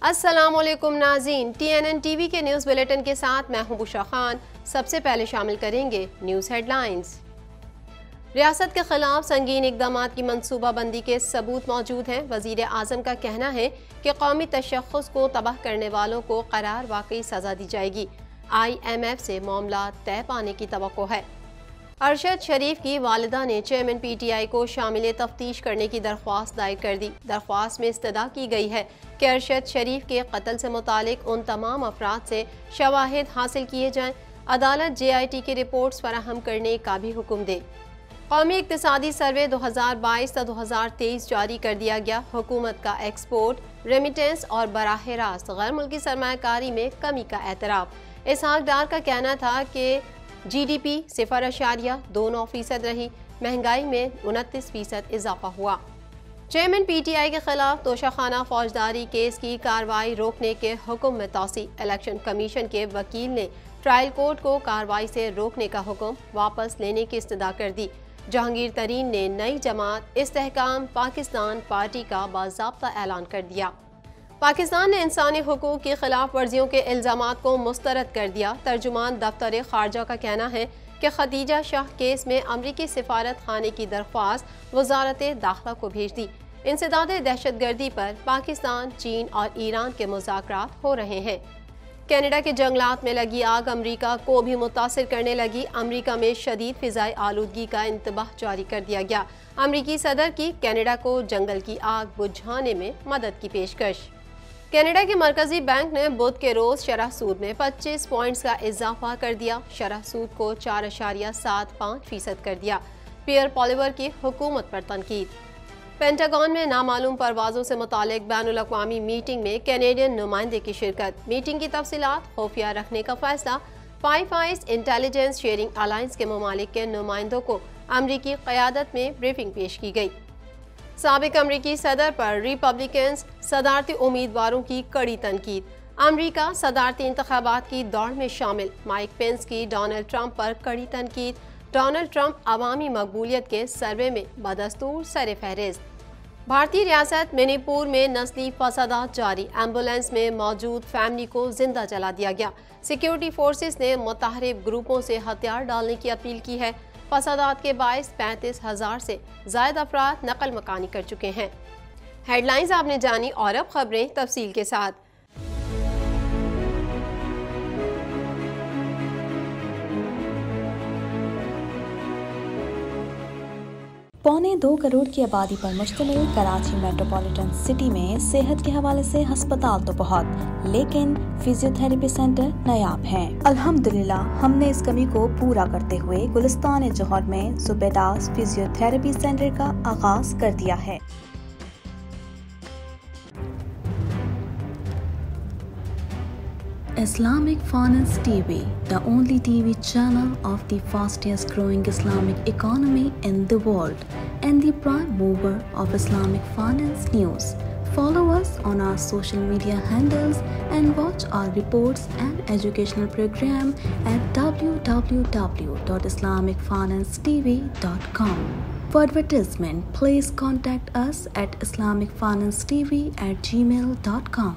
अस्सलामुअलैकुम नाज़रीन, TNN TV के न्यूज़ बुलेटिन के साथ मैं हूं बुशरा खान। सबसे पहले शामिल करेंगे न्यूज़ हेडलाइंस। रियासत के खिलाफ संगीन इकदाम की मनसूबाबंदी के सबूत मौजूद हैं। वज़ीर आज़म का कहना है कि कौमी तशख़्ख़ुस को तबाह करने वालों को करार वाकई सज़ा दी जाएगी। IMF से मामला तय पाने की तवक्को है। अरशद शरीफ की वालिदा ने चेयरमैन PTI को शामिल तफ्तीश करने की दरख्वास्त दायर कर दी। दरख्वास्त में इस्तदा की गई है कि अरशद शरीफ के कत्ल से मुतालिक उन तमाम अफराद से शवाहिद हासिल किए जाएं। अदालत JIT की रिपोर्ट्स फराहम करने का भी हुक्म दे। कौमी इक़्तिसादी सर्वे 2022-2023 जारी कर दिया गया। हुकूमत का एक्सपोर्ट, रेमिटेंस और बराह रास्त गैर मुल्की सरमायाकारी में कमी का एतराफ़। इसहाक डार का कहना था कि GDP 0.29% रही। महंगाई में 29% इजाफा हुआ। चेयरमैन PTI के खिलाफ तोशाखाना फौजदारी केस की कार्रवाई रोकने के हुक्म में तौसी। इलेक्शन कमीशन के वकील ने ट्रायल कोर्ट को कार्रवाई से रोकने का हुक्म वापस लेने की इस्तदा कर दी। जहांगीर तरीन ने नई जमात इस्तेहकाम पाकिस्तान पार्टी का बाज़ाब्ता ऐलान कर दिया। पाकिस्तान ने इंसानी हुकूक की खिलाफ वर्जियों के इल्ज़ामात को मुस्तरद कर दिया। तर्जुमान दफ्तर खारजा का कहना है कि खदीजा शाह केस में अमरीकी सिफारत खाने की दरख्वास्त वजारत दाखिला को भेज दी। इंसदाद दहशतगर्दी पर पाकिस्तान, चीन और ईरान के मुज़ाकरात हो रहे हैं। कनाडा के जंगलात में लगी आग अमरीका को भी मुतासिर करने लगी। अमरीका में शदीद फिजाई आलूदगी का इंतबाह जारी कर दिया गया। अमरीकी सदर की कनाडा को जंगल की आग बुझाने में मदद की पेशकश। कनाडा के मरकजी बैंक ने बुध के रोज शरह सूद में 25 पॉइंट्स का इजाफा कर दिया। शरह सूद को 4.75% कर दिया। पियर पॉलिवर की हुकूमत पर तनकीद। पेंटागन में नामालूम परवाजों से मुतालिक बैनुल-अक़वामी मीटिंग में कैनेडियन नुमाइंदे की शिरकत। मीटिंग की तफसीलात खुफिया रखने का फैसला। Five eyes intelligence sharing alliance के ममालिक के नुमाइंदों को अमरीकी क़यादत में ब्रीफिंग पेश की गई। साबिक अमरीकी सदर पर रिपब्लिकन्स सदारती उम्मीदवारों की कड़ी तनकीद। अमरीका सदारती इंतखाबात की दौड़ में शामिल। माइक पेंस की डोनाल्ड ट्रंप पर कड़ी तनकीद। डोनाल्ड ट्रंप अवामी मकबूलियत के सर्वे में बदस्तूर सर फहरिस्त। भारतीय रियासत मणिपुर में नस्ली फसादात जारी। एम्बुलेंस में मौजूद फैमिली को जिंदा जला दिया गया। सिक्योरिटी फोर्सेस ने मुताहरिब ग्रुपों से हथियार डालने की अपील की है। फसादात के बायस 35,000 से ज़ायद अफराद नकल मकानी कर चुके हैं। हेडलाइंस आपने जानी और अब खबरें तफसील के साथ। पौने 2 करोड़ की आबादी पर मुश्तमिल कराची मेट्रोपॉलिटन सिटी में सेहत के हवाले से अस्पताल तो बहुत, लेकिन फिजियोथेरेपी सेंटर नायाब हैं। अल्हम्दुलिल्लाह हमने इस कमी को पूरा करते हुए गुलिस्तान जौहर में ज़ुबैदास फिजियोथेरेपी सेंटर का आगाज कर दिया है। Islamic Finance TV, the only TV channel of the fastest growing Islamic economy in the world and the prime mover of Islamic finance news. Follow us on our social media handles and watch our reports and educational program at www.islamicfinancetv.com. For advertisement, please contact us at islamicfinancetv@gmail.com.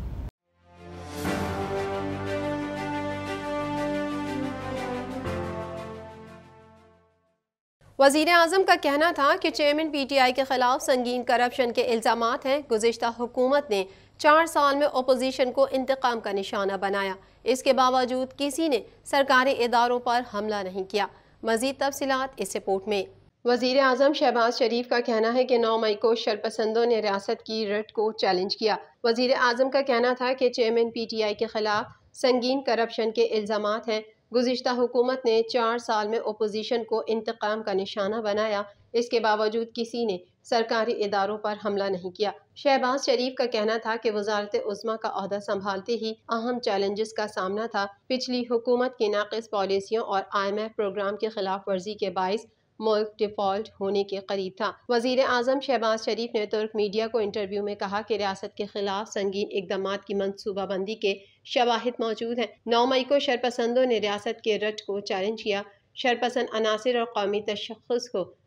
वज़ीर आज़म का कहना था कि chairman PTI के खिलाफ संगीन corruption के इल्ज़ामात हैं। गुज़िश्ता हुकूमत ने 4 साल में अपोजिशन को इंतकाम का निशाना बनाया। इसके बावजूद किसी ने सरकारी इदारों पर हमला नहीं किया। मज़ीद तफसीलात इस रिपोर्ट में। वज़ीर आज़म शहबाज शरीफ का कहना है कि 9 मई को शरपसंदों ने रियासत की रट को चैलेंज किया। वज़ीर आज़म का कहना था कि चेयरमैन PTI के खिलाफ संगीन करप्शन के इल्ज़ामात हैं। गुज़िश्ता हुकूमत ने 4 साल में अपोजिशन को इंतकाम का निशाना बनाया। इसके बावजूद किसी ने सरकारी इदारों पर हमला नहीं किया। शहबाज शरीफ का कहना था कि वज़ारत उज़्मा का ओहदा संभालते ही अहम चैलेंजेस का सामना था। पिछली हुकूमत की नाक़िस पॉलिसियों और IMF प्रोग्राम की खिलाफ वर्जी के बाइस मुल्क डिफ़ॉल्ट होने के करीब था। वज़ीर आज़म शहबाज शरीफ ने तुर्क मीडिया को इंटरव्यू में कहा कि रियासत के खिलाफ संगीन इक़दामात की मनसूबाबंदी के शवाहिद मौजूद हैं। 9 मई को शरपसंदों ने रियासत के रट को चैलेंज किया। शरपसंद अनासिर और कौमी तशख़्ख़ुस को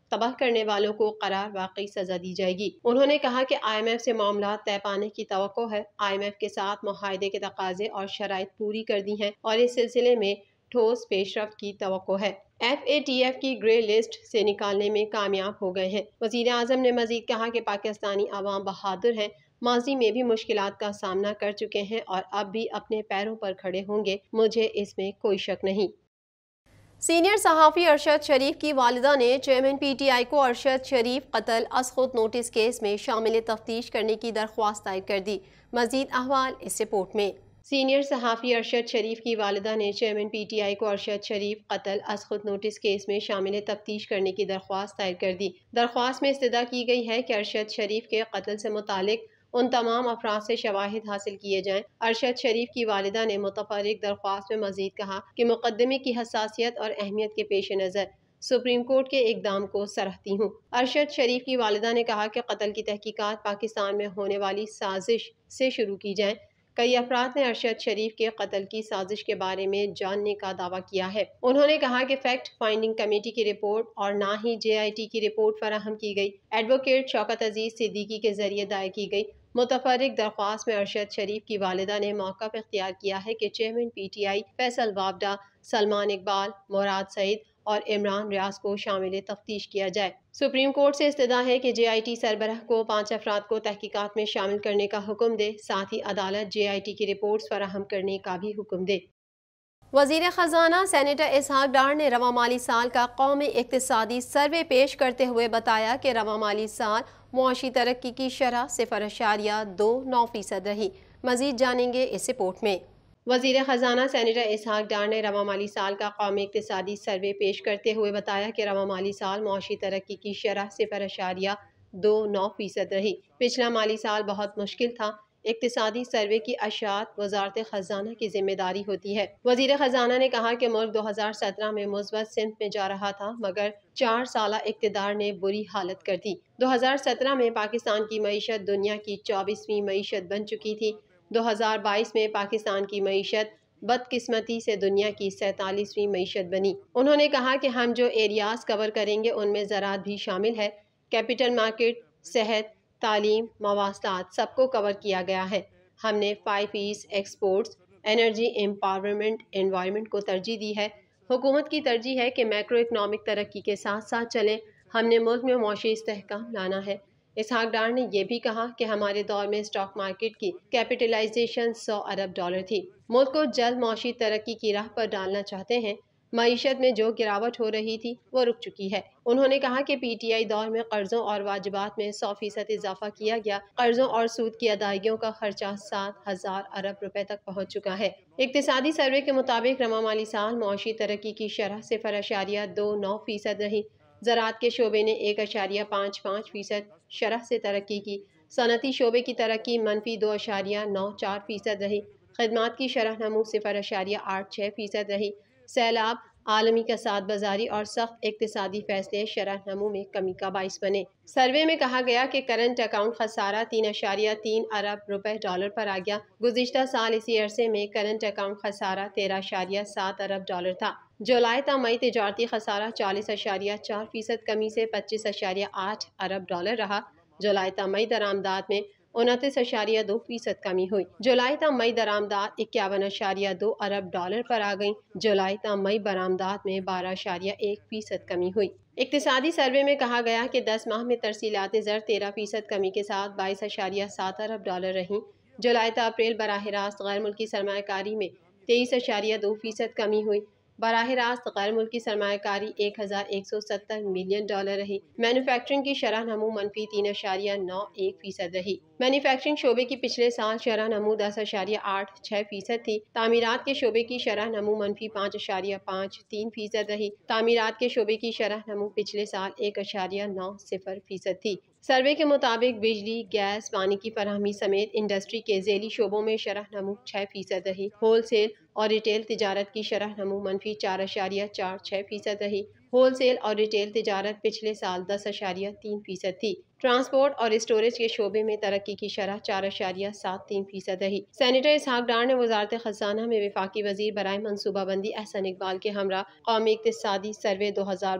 तबाह करने वालों को करार वाकई सजा दी जाएगी। उन्होंने कहा कि IMF से मामला तय पाने की तवक्को है। IMF के साथ मुआहदे के तकाजे और शराइत पूरी कर दी हैं और इस सिलसिले में ठोस पेशरफ्त की तवक्को है। FATF की ग्रे लिस्ट से निकालने में कामयाब हो गए हैं। वज़ीर आज़म ने मजीद कहा कि पाकिस्तानी अवाम बहादुर हैं, माजी में भी मुश्किलात का सामना कर चुके हैं और अब भी अपने पैरों पर खड़े होंगे, मुझे इसमें कोई शक नहीं। सीनियर सहाफ़ी अरशद शरीफ की वालिदा ने चेयरमैन PTI को अरशद शरीफ कत्ल अज़ खुद नोटिस केस में शामिल तफ्तीश करने की दरख्वास्त दायर कर दी। मज़ीद अहवाल इस रिपोर्ट में। सीनियर सहाफ़ी अरशद शरीफ की वालिदा ने चेयरमैन PTI को अरशद शरीफ कत्ल अज़ खुद नोटिस केस में शामिल तफ्तीश करने की दरख्वास्त दायर कर दी। दरख्वास्त में इस्तदा की गई है कि अरशद शरीफ के कत्ल से मुतालिक उन तमाम अफराद से शवाहिद हासिल किए जाएं। अरशद शरीफ की वालिदा ने मुतफर्रिक दरख्वास्त में मजीद कहा कि मुकदमे की हसासियत और अहमियत के पेश नज़र सुप्रीम कोर्ट के इकदाम को सराहती हूँ। अरशद शरीफ की वालिदा ने कहा कि कत्ल की तहकीकात पाकिस्तान में होने वाली साजिश से शुरू की जाए। कई अफराद ने अरशद शरीफ के कत्ल की साजिश के बारे में जानने का दावा किया है। उन्होंने कहा कि फैक्ट फाइंडिंग कमेटी की रिपोर्ट और ना ही JIT की रिपोर्ट फराहम की गई। एडवोकेट शौकत अजीज सिद्दीकी के जरिए दायर की गई मुतफर्रिक दरख्वास्त में अरशद शरीफ की वालिदा ने मौक़िफ़ इख्तियार किया है कि चेयरमैन PTI फैसल वावडा, सलमान इकबाल, मुराद सईद और इमरान रियाज को शामिल तफ्तीश किया जाए। सुप्रीम कोर्ट से इस्तदा है कि JIT सरबराह को 5 अफराद को तहकीकात में शामिल करने का हुक्म दे। साथ ही अदालत JIT की रिपोर्ट्स फराहम करने का भी हुक्म दे। वज़ीर ख़जाना सेनेटर इसहाक डार ने रवा माली साल का कौमी इक़्तिसादी सर्वे पेश करते हुए बताया कि रवा माली साल मुआशी तरक्की की शरह 0.29% रही। मज़ीद जानेंगे इस रिपोर्ट में। वज़ीर ख़जाना सेनेटर इसहाक डार ने रवा माली साल का कौमी इक़्तिसादी सर्वे पेश करते हुए बताया कि रवा माली साल मुआशी तरक्की की शरह 0.29% रही। पिछला माली साल बहुत मुश्किल था। इक़्तिसादी सर्वे की अशात वज़ारत ख़जाना की जिम्मेदारी होती है। वज़ीर ख़जाना ने कहा कि मुल्क 2017 में मुस्बत सिमत में जा रहा था, मगर 4 साला इक़्तिदार ने बुरी हालत कर दी। 2017 में पाकिस्तान की मईशत दुनिया की 24वीं मईशत बन चुकी थी। 2022 में पाकिस्तान की मईशत बदकिस्मती से दुनिया की 47वीं मईशत बनी। उन्होंने कहा कि हम जो एरियाज कवर करेंगे उनमें ज़राअत भी शामिल है। कैपिटल मार्केट, सेहत, तालीम, मवासलात सबको कवर किया गया है। हमने 5 E's exports, energy, empowerment, environment को तरजीह दी है। हुकूमत की तरजीह है कि मैक्रो इकनॉमिक तरक्की के साथ साथ चलें। हमने मुल्क में मौशी इस्तेहकाम लाना है। इसहाक डार ने यह भी कहा कि हमारे दौर में स्टॉक मार्केट की कैपिटलाइजेशन $100 अरब थी। मुल्क को जल्द मौशी तरक्की की राह पर डालना चाहते हैं। मईशत में जो गिरावट हो रही थी वो रुक चुकी है। उन्होंने कहा कि PTI दौर में कर्जों और वाजिबात में 100% इजाफा किया गया। कर्जों और सूद की अदायगियों का खर्चा 7,000 अरब रुपए तक पहुँच चुका है। इक़्तिसादी सर्वे के मुताबिक रवा माली साल मुआशी तरक्की की शरह 0.29% रही। ज़राअत के शोबे ने 1.55% शरह से तरक्की की। सनती शोबे की तरक्की -2.94% रही। खदमात की शरह नमू 0.86% रही। सैलाब, आलमी कसाद बाजारी और सख्त इक़्तिसादी फैसले शरह नमू में कमी का बाइस बने। सर्वे में कहा गया कि करंट अकाउंट खसारा 3.3 अरब रुपए डॉलर पर आ गया। गुज़िश्ता साल इसी अरसे में करंट अकाउंट खसारा 13.7 अरब डॉलर था। जुलाई ता मई तिजारती खसारा 40.4% कमी से 25.8 अरब डॉलर रहा। जुलाई ता मई दरामदात में 29.2% कमी हुई। जुलाई ता मई दरामदात 51.2 अरब डॉलर पर आ गई। जुलाई ता मई बरामदात में 12.1% कमी हुई। इक़्तिसादी सर्वे में कहा गया कि 10 माह में तरसीलात ज़र 13% कमी के साथ 22.7 अरब डॉलर रहीं। जुलाई ता अप्रैल बराह रास्त गैर मुल्की सरमायाकारी में 23.2% कमी हुई। बराह रास्त गैर मुल्की सरमायाकारी 1,170 मिलियन डॉलर रही। मैन्युफैक्चरिंग की शरह नमू -3.91% रही। मैन्युफैक्चरिंग शोबे की पिछले साल शरह नमू 10.86% थी। तामीरात के शोबे की शरह नमू -5.53% रही। तामीरात के शोबे की शरह नमू पिछले साल 1.90% थी। सर्वे के मुताबिक बिजली, गैस, पानी की फराहमी समेत इंडस्ट्री के ज़ेली शोबों में शरह नमू 6% रही। होल सेल और रिटेल तिजारत की शरह नमू -4.46% रही। होल सेल और रिटेल तिजारत पिछले साल 10.3% थी। ट्रांसपोर्ट और स्टोरेज के शोबे में तरक्की की शरह 4.73% रही। सेनेटर इसहाक डार ने वजारत खजाना में वफाकी वजीर बराए मनसूबाबंदी एहसन इकबाल के हमरा कौमी इक्तिसादी सर्वे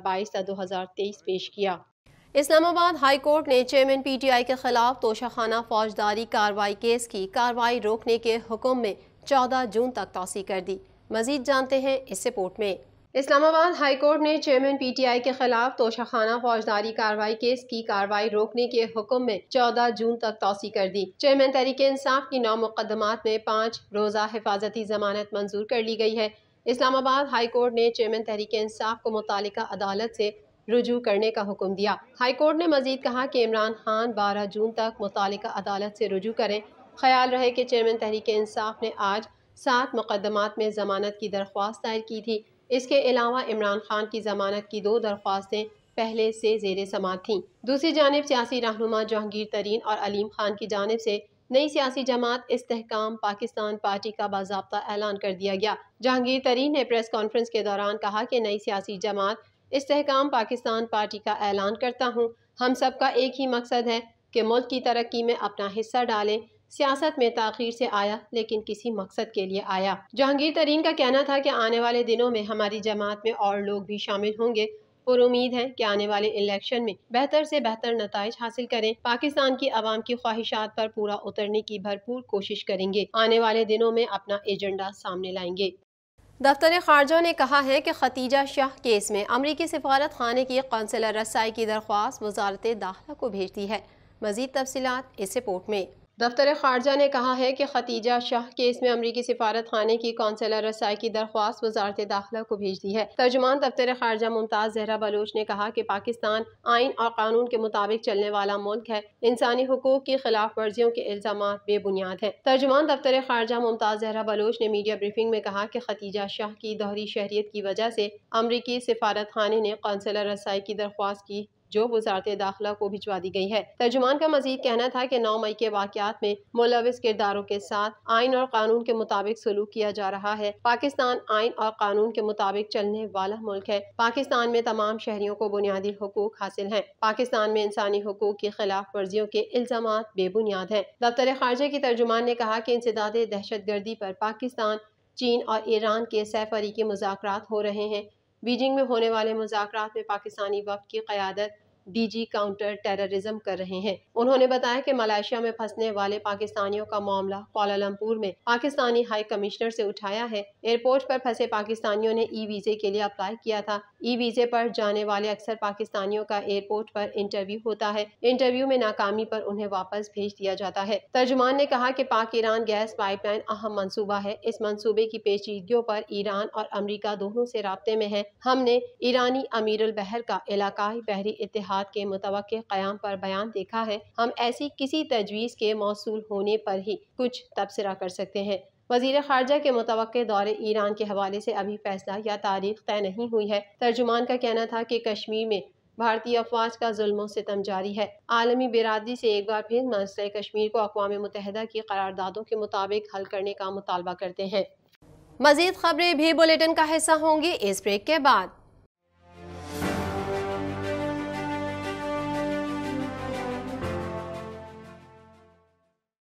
2022-2023 पेश किया। इस्लामाबाद हाई कोर्ट ने चेयरमैन PTI के खिलाफ तोशाखाना फौजदारी कार्रवाई केस की कार्रवाई रोकने के हुक्म में 14 जून तक तौसी कर दी। मजीद जानते हैं इस रिपोर्ट में। इस्लामाबाद हाई कोर्ट ने चेयरमैन PTI के खिलाफ तोशाखाना फौजदारी कार्रवाई केस की कार्रवाई रोकने के हुक्म में 14 जून तक तौसी कर दी। चेयरमैन तहरीक इंसाफ की 9 मुकदमात में 5 रोज़ा हिफाजती जमानत मंजूर कर ली गई है। इस्लामाबाद हाई कोर्ट ने चेयरमैन तहरीक इंसाफ को मुतालिका अदालत से रुजू करने का हुक्म दिया। हाई कोर्ट ने मजीद कहा कि इमरान खान 12 जून तक मुतालिका अदालत से रुजू करें। ख्याल रहे कि चेयरमैन तहरीक इंसाफ ने आज 7 मुकदमात में जमानत की दरख्वास्त दायर की थी। इसके अलावा इमरान खान की जमानत की 2 दरख्वास्तें पहले से ज़ेरे समाअत थीं। दूसरी जानिब सियासी रहनुमा जहांगीर तरीन और अलीम खान की जानिब से नई सियासी जमात इस्तेहकाम पाकिस्तान पार्टी का बाज़ाब्ता ऐलान कर दिया गया। जहांगीर तरीन ने प्रेस कॉन्फ्रेंस के दौरान कहा कि नई सियासी जमात इस्तेहकाम पाकिस्तान पार्टी का ऐलान करता हूँ। हम सबका एक ही मकसद है कि मुल्क की तरक्की में अपना हिस्सा डालें। सियासत में ताख़ीर से आया लेकिन किसी मकसद के लिए आया। जहांगीर तरीन का कहना था कि आने वाले दिनों में हमारी जमात में और लोग भी शामिल होंगे और उम्मीद है कि आने वाले इलेक्शन में बेहतर से बेहतर नताइज हासिल करें। पाकिस्तान की आवाम की ख्वाहिशात पर पूरा उतरने की भरपूर कोशिश करेंगे। आने वाले दिनों में अपना एजेंडा सामने लाएंगे। दफ्तर खारजा ने कहा है कि खतीजा शाह केस में अमरीकी सिफारत खाने की कौंसलर रसाई की दरख्वास्त वजारत दाखिला को भेज दी है। मजीद तफसीलात इस रिपोर्ट में। दफ्तर खारजा ने कहा है कि खतीजा शाह केस में अमरीकी सिफारत खाने की कौंसलर रसाई की दरख्वास्त वजारत दाखिला को भेज दी है। तर्जुमान दफ्तर खारजा मुमताज़ जहरा बलोच ने कहा कि पाकिस्तान आइन और कानून के मुताबिक चलने वाला मुल्क है। इंसानी हुकूक की खिलाफ वर्जियों के इल्जामात बेबुनियाद है। तर्जुमान दफ्तर खारजा मुमताज़ जहरा बलोच ने मीडिया ब्रीफिंग में कहा कि खतीजा शाह की दोहरी शहरियत की वजह से अमरीकी सिफारत खाने ने कौंसलर रसाई की दरख्वास्त की जो वजारत दाखिला को भिजवा दी गई है। तर्जुमान का मजीद कहना था कि 9 मई के वाक़यात में मुलविस किरदारों के साथ आइन और कानून के मुताबिक सलूक किया जा रहा है। पाकिस्तान आइन और कानून के मुताबिक चलने वाला मुल्क है। पाकिस्तान में तमाम शहरियों को बुनियादी हुकूक हासिल हैं। पाकिस्तान में इंसानी हुकूक की खिलाफ वर्जियों के इल्जामात बेबुनियाद हैं। दफ्तर खारजा की तर्जुमान ने कहा कि इंसदाद दहशतगर्दी पर पाकिस्तान, चीन और ईरान के सैफरीकी मुज़ाकरात हो रहे हैं। बीजिंग में होने वाले मुज़ाकरात में पाकिस्तानी वफ़द की क़यादत DG काउंटर टेररिज्म कर रहे हैं। उन्होंने बताया कि मलेशिया में फंसने वाले पाकिस्तानियों का मामला कुआलालंपुर में पाकिस्तानी हाई कमिश्नर से उठाया है। एयरपोर्ट पर फंसे पाकिस्तानियों ने वीज़े के लिए अप्लाई किया था। वीज़े पर जाने वाले अक्सर पाकिस्तानियों का एयरपोर्ट पर इंटरव्यू होता है। इंटरव्यू में नाकामी पर उन्हें वापस भेज दिया जाता है। तर्जुमान ने कहा कि पाक ईरान गैस पाइपलाइन अहम मंसूबा है। इस मंसूबे की पेचीदगियों पर ईरान और अमरीका दोनों से राब्ते में है। हमने ईरानी अमीरुल बहर का इलाकाई बहरी इत्तेहाद के मुतवक्के क़याम पर बयान देखा है। हम ऐसी किसी तजवीज़ के मौसूल होने पर ही कुछ तबसरा कर सकते हैं। वज़ीर ख़ारजा के मुतवक्के दौरे ईरान के हवाले से अभी फैसला या तारीख तय नहीं हुई है। तर्जुमान का कहना था कि कश्मीर में भारतीय अफवाज का जुल्म सितम जारी है। आलमी बिरादरी से एक बार फिर मसले कश्मीर को अक़वाम मुत्तहिदा की करारदादों के मुताबिक हल करने का मुतालबा करते हैं। मज़ीद खबरें भी बुलेटिन का हिस्सा होंगी इस ब्रेक के बाद।